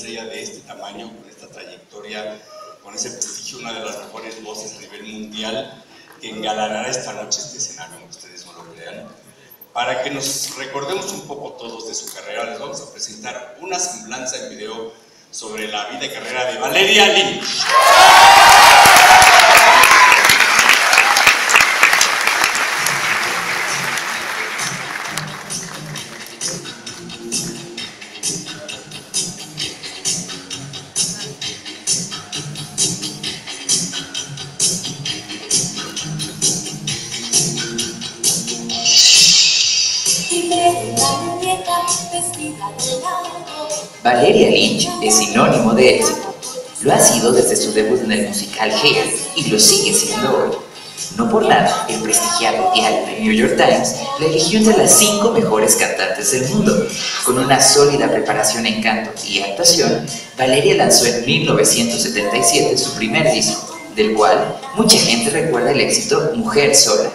estrella de este tamaño, con esta trayectoria, con ese prestigio, una de las mejores voces a nivel mundial, que engalanará esta noche este escenario, aunque ustedes no lo crean. Para que nos recordemos un poco todos de su carrera, les vamos a presentar una semblanza en video sobre la vida y carrera de Valeria Lynch. Valeria Lynch es sinónimo de éxito. Lo ha sido desde su debut en el musical Hair y lo sigue siendo hoy. No por nada, el prestigiado diario The New York Times la eligió entre las 5 mejores cantantes del mundo. Con una sólida preparación en canto y actuación, Valeria lanzó en 1977 su primer disco, del cual mucha gente recuerda el éxito Mujer Sola.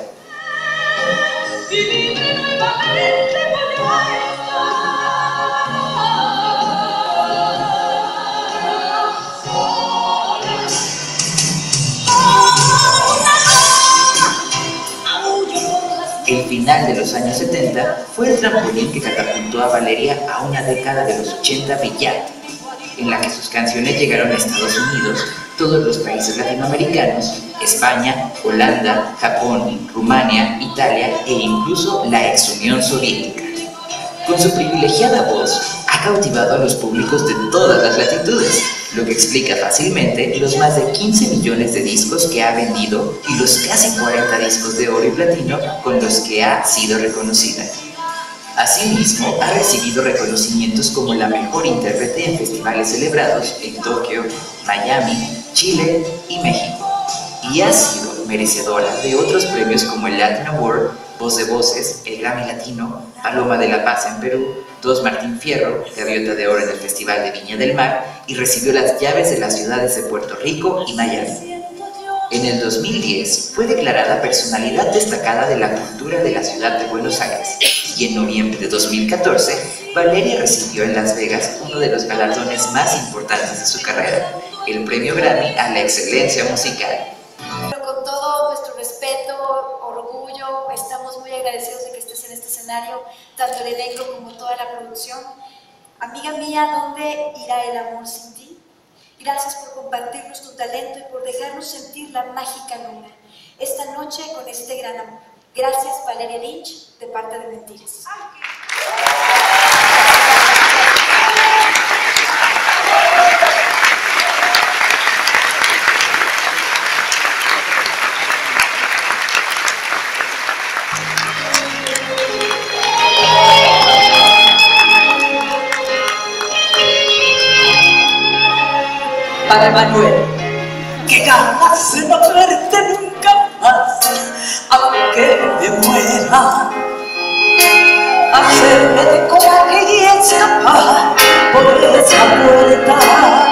El final de los años 70 fue el trampolín que catapultó a Valeria a una década de los 80 brillante, en la que sus canciones llegaron a Estados Unidos, todos los países latinoamericanos, España, Holanda, Japón, Rumania, Italia e incluso la ex Unión Soviética. Con su privilegiada voz, ha cautivado a los públicos de todas las latitudes, lo que explica fácilmente los más de 15 millones de discos que ha vendido y los casi 40 discos de oro y platino con los que ha sido reconocida. Asimismo, ha recibido reconocimientos como la mejor intérprete en festivales celebrados en Tokio, Miami, Chile y México, y ha sido merecedora de otros premios como el Latin Award, Voz de Voces, el Grammy Latino, Paloma de la Paz en Perú, 2 Martín Fierro, Gaviota de Oro en el Festival de Viña del Mar y recibió las llaves de las ciudades de Puerto Rico y Miami. En el 2010 fue declarada personalidad destacada de la cultura de la ciudad de Buenos Aires y en noviembre de 2014 Valeria recibió en Las Vegas uno de los galardones más importantes de su carrera, el Premio Grammy a la excelencia musical. Con todo nuestro respeto, orgullo, estamos muy agradecidos de que estés en este escenario, tanto el elenco como toda la producción. Amiga mía, ¿dónde irá el amor sin ti? Gracias por compartirnos tu talento y por dejarnos sentir la mágica luna esta noche con este gran amor. Gracias, Valeria Lynch, de parte de Mentiras. Padre Manuel, que ganas de no verte nunca más, aunque me muera. Hacerme de coraje y escapar por esa puerta.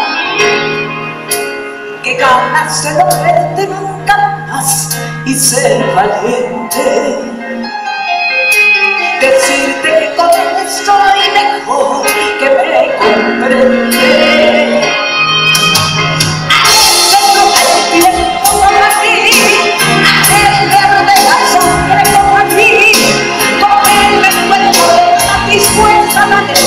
Que ganas de no verte nunca más y ser valiente. Decirte que con él estoy mejor, que me comprende. Dispuesta a